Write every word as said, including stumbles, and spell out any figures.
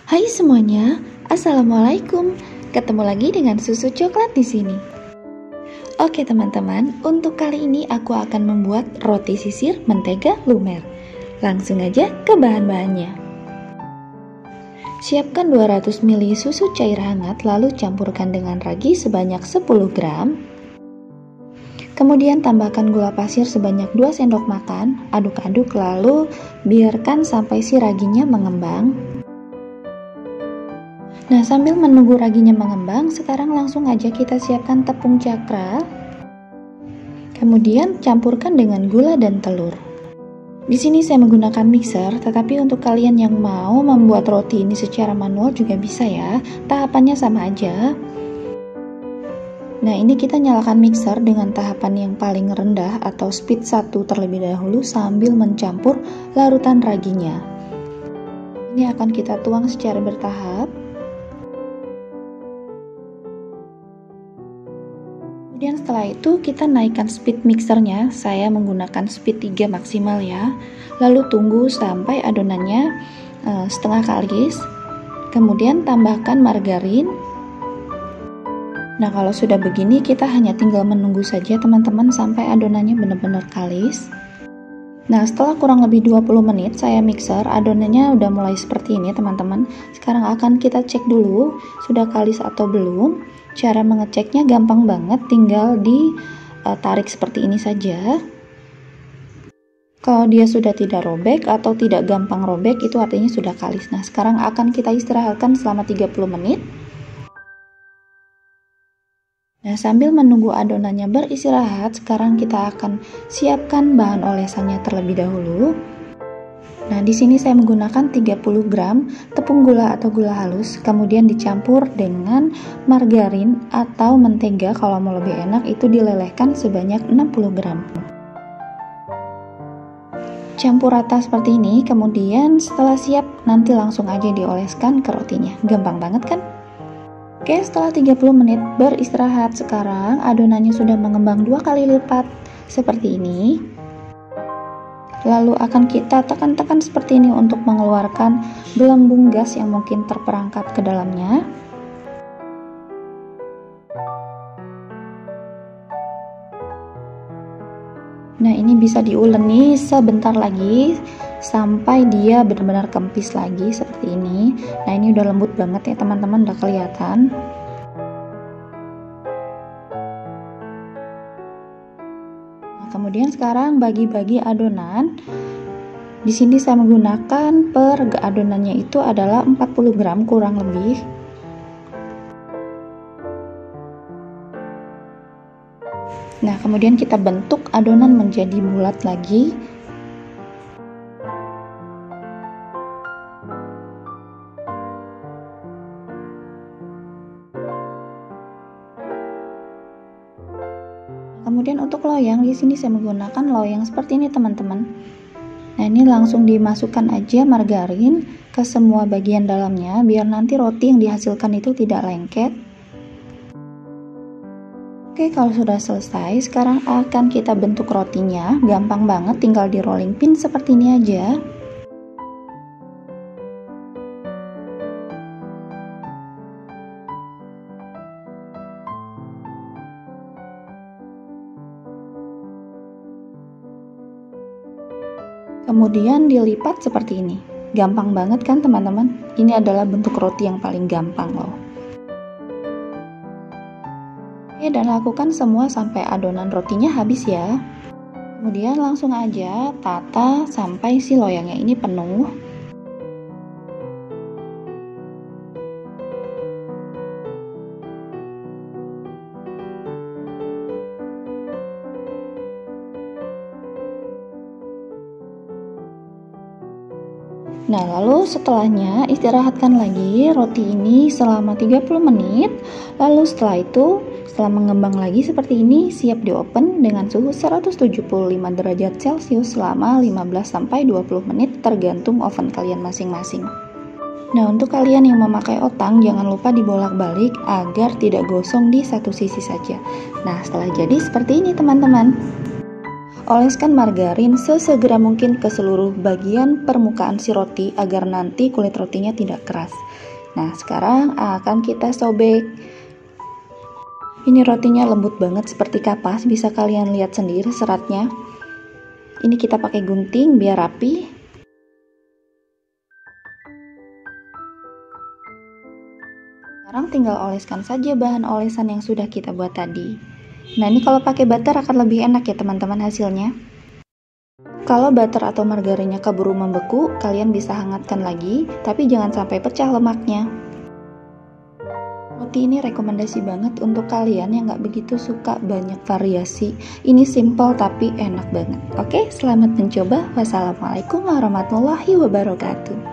Hai semuanya, Assalamualaikum. Ketemu lagi dengan Susu Coklat di sini. Oke teman-teman, untuk kali ini aku akan membuat roti sisir mentega lumer. Langsung aja ke bahan-bahannya. Siapkan dua ratus mililiter susu cair hangat, lalu campurkan dengan ragi sebanyak sepuluh gram. Kemudian tambahkan gula pasir sebanyak dua sendok makan, aduk-aduk lalu biarkan sampai si raginya mengembang. Nah, sambil menunggu raginya mengembang, sekarang langsung aja kita siapkan tepung cakra. Kemudian campurkan dengan gula dan telur. Di sini saya menggunakan mixer, tetapi untuk kalian yang mau membuat roti ini secara manual juga bisa ya. Tahapannya sama aja. Nah, ini kita nyalakan mixer dengan tahapan yang paling rendah atau speed satu terlebih dahulu sambil mencampur larutan raginya. Ini akan kita tuang secara bertahap. Kemudian setelah itu kita naikkan speed mixernya, saya menggunakan speed tiga maksimal ya. Lalu tunggu sampai adonannya uh, setengah kalis. Kemudian tambahkan margarin. Nah, kalau sudah begini kita hanya tinggal menunggu saja teman-teman sampai adonannya benar-benar kalis. Nah, setelah kurang lebih dua puluh menit saya mixer, adonannya udah mulai seperti ini teman-teman. Sekarang akan kita cek dulu sudah kalis atau belum. Cara mengeceknya gampang banget, tinggal ditarik seperti ini saja. Kalau dia sudah tidak robek atau tidak gampang robek, itu artinya sudah kalis. Nah, sekarang akan kita istirahatkan selama tiga puluh menit. Nah, sambil menunggu adonannya beristirahat, sekarang kita akan siapkan bahan olesannya terlebih dahulu. Nah, di sini saya menggunakan tiga puluh gram tepung gula atau gula halus, kemudian dicampur dengan margarin atau mentega. Kalau mau lebih enak itu dilelehkan sebanyak enam puluh gram. Campur rata seperti ini, kemudian setelah siap nanti langsung aja dioleskan ke rotinya. Gampang banget kan? Oke, setelah tiga puluh menit beristirahat, sekarang adonannya sudah mengembang dua kali lipat seperti ini. Lalu akan kita tekan-tekan seperti ini untuk mengeluarkan gelembung gas yang mungkin terperangkap ke dalamnya. Nah, ini bisa diuleni sebentar lagi sampai dia benar-benar kempis lagi seperti ini. Nah, ini udah lembut banget ya teman-teman, udah kelihatan. Kemudian sekarang bagi-bagi adonan. Di sini saya menggunakan per adonannya itu adalah empat puluh gram kurang lebih. Nah, kemudian kita bentuk adonan menjadi bulat lagi. Kemudian untuk loyang, di sini saya menggunakan loyang seperti ini teman-teman. Nah, ini langsung dimasukkan aja margarin ke semua bagian dalamnya biar nanti roti yang dihasilkan itu tidak lengket. Oke, kalau sudah selesai, sekarang akan kita bentuk rotinya. Gampang banget, tinggal di rolling pin seperti ini aja. Kemudian dilipat seperti ini. Gampang banget kan teman-teman? Ini adalah bentuk roti yang paling gampang loh. Oke, dan lakukan semua sampai adonan rotinya habis ya. Kemudian langsung aja tata sampai si loyangnya ini penuh. Nah, lalu setelahnya istirahatkan lagi roti ini selama tiga puluh menit. Lalu setelah itu, setelah mengembang lagi seperti ini, siap di oven dengan suhu seratus tujuh puluh lima derajat celcius selama lima belas sampai dua puluh menit tergantung oven kalian masing-masing. Nah, untuk kalian yang memakai otang, jangan lupa dibolak-balik agar tidak gosong di satu sisi saja. Nah, setelah jadi seperti ini teman-teman. Oleskan margarin sesegera mungkin ke seluruh bagian permukaan si roti agar nanti kulit rotinya tidak keras. Nah, sekarang akan kita sobek. Ini rotinya lembut banget seperti kapas, bisa kalian lihat sendiri seratnya. Ini kita pakai gunting biar rapi. Sekarang tinggal oleskan saja bahan olesan yang sudah kita buat tadi. Nah, ini kalau pakai butter akan lebih enak ya teman-teman hasilnya. Kalau butter atau margarinnya keburu membeku, kalian bisa hangatkan lagi, tapi jangan sampai pecah lemaknya. Roti ini rekomendasi banget untuk kalian yang gak begitu suka banyak variasi. Ini simple tapi enak banget. Oke, selamat mencoba. Wassalamualaikum warahmatullahi wabarakatuh.